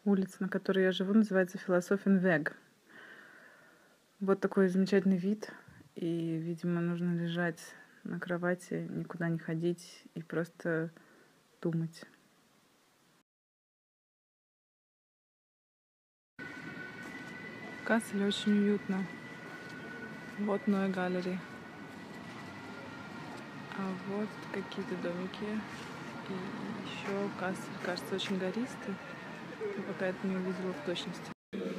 Улица, на которой я живу, называется Философенвег. Вот такой замечательный вид. И, видимо, нужно лежать на кровати, никуда не ходить и просто думать. В Касселе очень уютно. Вот Neue Galerie. А вот какие-то домики. И еще Кассель, кажется, очень гористый. Я пока это не увидела в точности.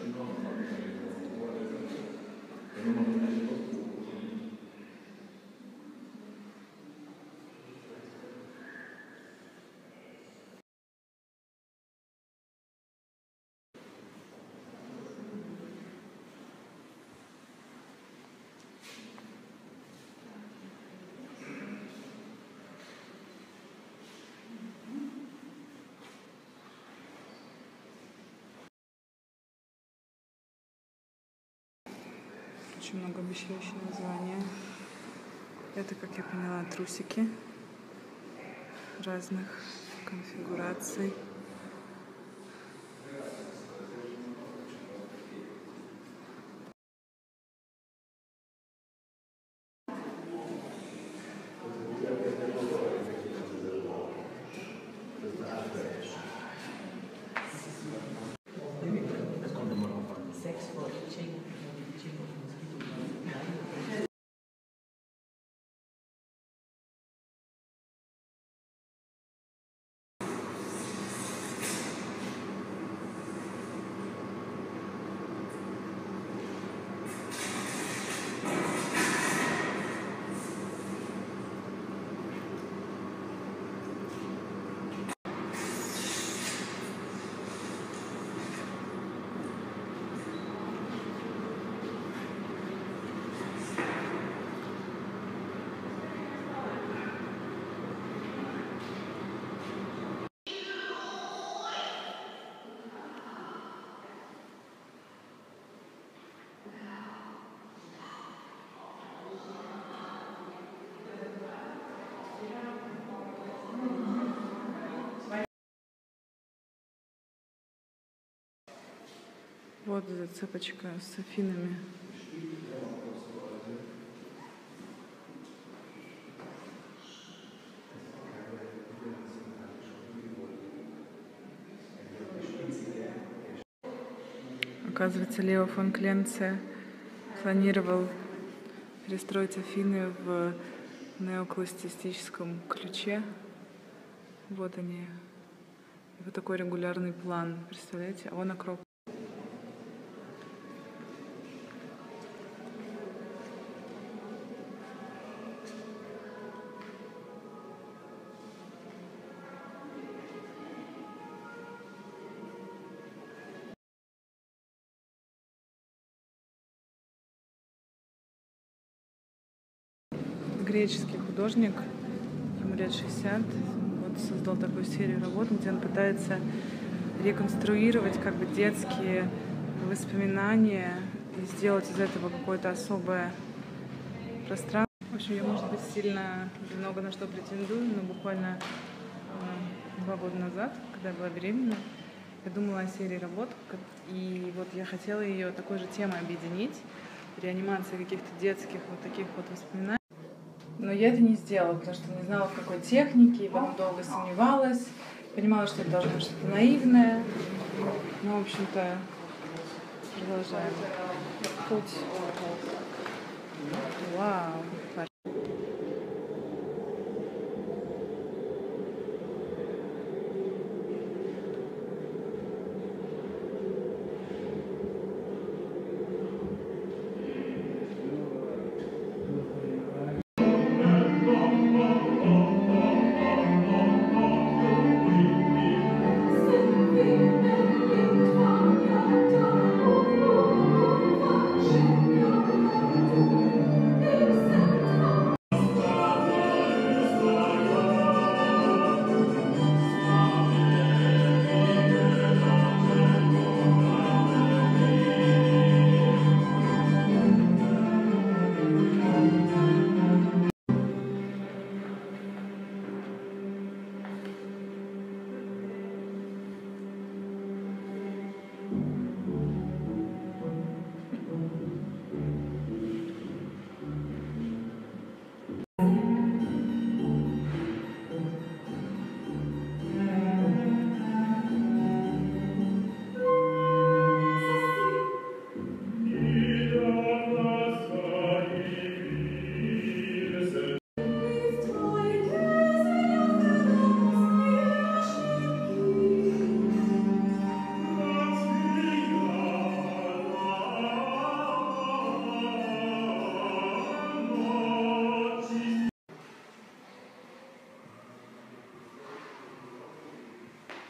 Очень многообещающее название. Это, как я поняла, трусики разных конфигураций. Вот зацепочка с Афинами. Оказывается, Лео фон Кленце планировал перестроить Афины в неоклассицистическом ключе. Вот они. Вот такой регулярный план. Представляете? А вон Акрополь. Греческий художник, ему лет 60, вот создал такую серию работ, где он пытается реконструировать как бы детские воспоминания и сделать из этого какое-то особое пространство. В общем, я, может быть, сильно много на что претендую, но буквально 2 года назад, когда я была беременна, я думала о серии работ, и вот я хотела ее такой же темой объединить, реанимация каких-то детских вот таких вот воспоминаний. Но я это не сделала, потому что не знала, в какой технике, и потом долго сомневалась, понимала, что это должно быть что-то наивное. Ну, в общем-то, продолжаем путь. Вау!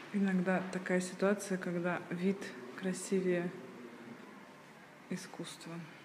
Иногда такая ситуация, когда вид красивее искусства.